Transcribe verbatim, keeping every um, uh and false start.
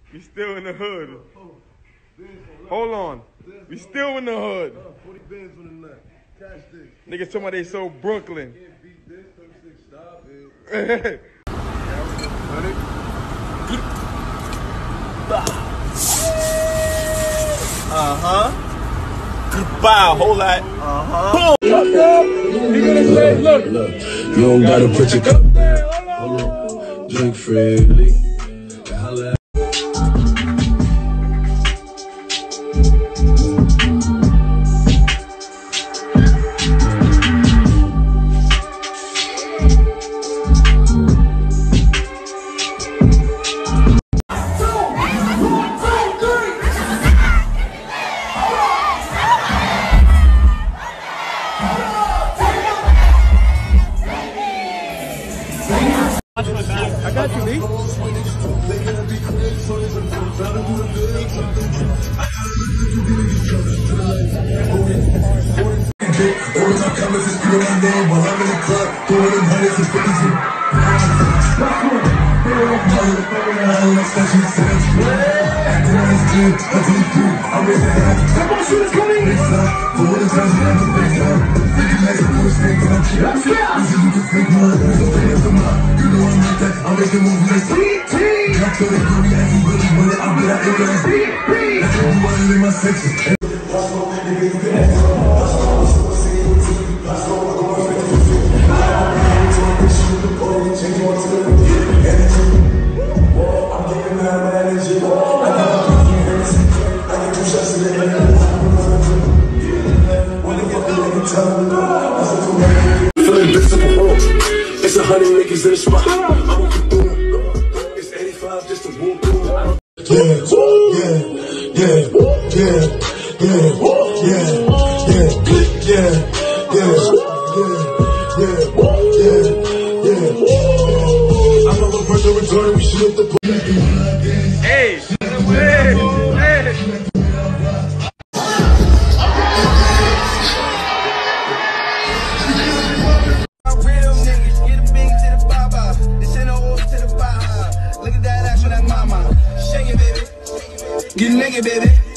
We still in the hood. Hold on. We still in the hood. forty bands on the nut. Cash this. Niggas talking about they so Brooklyn. Can't beat this. thirty-six, stop it. Uh-huh. Goodbye, whole lot. Uh-huh. Boom! You're gonna say, look. Look, you don't gotta put your cup there. Hold on. Drink freely. Holla. I got you, B. I'm making moves like T T. Drop to the booty as you really want it. I'll be like, it's like beat, beat. That's what you want in my section. Feeling invincible. It's a hundred niggas in the spot. I'm a boom. It's eighty-five just to boom boom. Yeah, yeah, yeah, yeah, yeah, yeah, yeah, yeah, yeah, yeah, yeah, yeah. I'm a brother retarded. We should have the. Hey, hey, hey. Get naked, baby.